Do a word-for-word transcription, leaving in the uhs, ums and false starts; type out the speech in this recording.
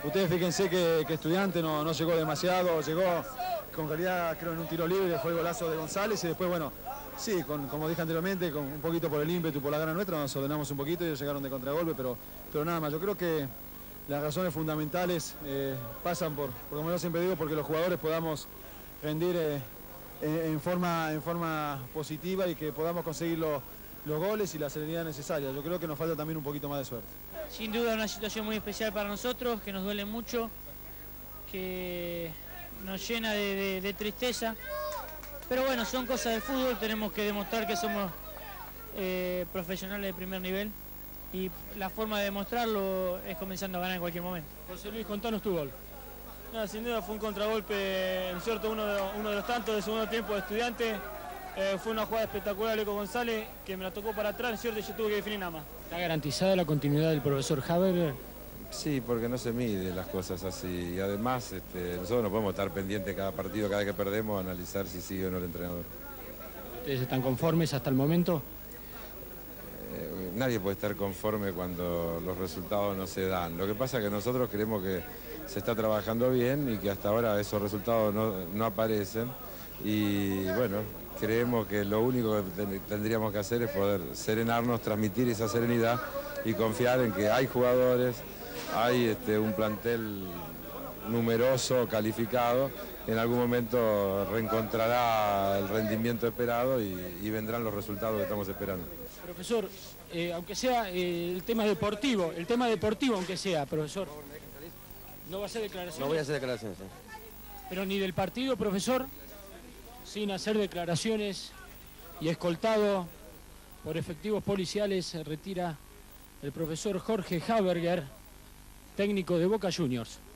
Ustedes fíjense que, que Estudiante no, no llegó demasiado, llegó con calidad, creo, en un tiro libre, fue el golazo de González y después, bueno, sí, con, como dije anteriormente, con un poquito por el ímpetu y por la gana nuestra, nos ordenamos un poquito y ellos llegaron de contragolpe, pero, pero nada más. Yo creo que las razones fundamentales eh, pasan por, por, como yo siempre digo, porque los jugadores podamos rendir eh, en, en, forma, en forma positiva y que podamos conseguir los, los goles y la serenidad necesaria. Yo creo que nos falta también un poquito más de suerte. Sin duda una situación muy especial para nosotros, que nos duele mucho, que nos llena de, de, de tristeza. Pero bueno, son cosas del fútbol, tenemos que demostrar que somos eh, profesionales de primer nivel y la forma de demostrarlo es comenzando a ganar en cualquier momento. José Luis, contanos tu gol. No, sin duda fue un contragolpe, en cierto, uno de, uno de los tantos del segundo tiempo de Estudiante. Eh, fue una jugada espectacular de Eco González, que me la tocó para atrás, en cierto, y yo tuve que definir nada más. ¿Está garantizada la continuidad del profesor Haber? Sí, porque no se mide las cosas así. Y además, este, nosotros no podemos estar pendientes cada partido, cada vez que perdemos, analizar si sigue o no el entrenador. ¿Ustedes están conformes hasta el momento? Eh, nadie puede estar conforme cuando los resultados no se dan. Lo que pasa es que nosotros creemos que se está trabajando bien y que hasta ahora esos resultados no, no aparecen. Y bueno, creemos que lo único que tendríamos que hacer es poder serenarnos, transmitir esa serenidad y confiar en que hay jugadores, hay este, un plantel numeroso, calificado, en algún momento reencontrará el rendimiento esperado y, y vendrán los resultados que estamos esperando. Profesor, eh, aunque sea eh, el tema deportivo, el tema deportivo aunque sea, profesor, ¿no va a hacer declaraciones? No voy a hacer declaraciones. ¿eh? Pero ni del partido, profesor, sin hacer declaraciones y escoltado por efectivos policiales, se retira el profesor Jorge Haberger, técnico de Boca Juniors.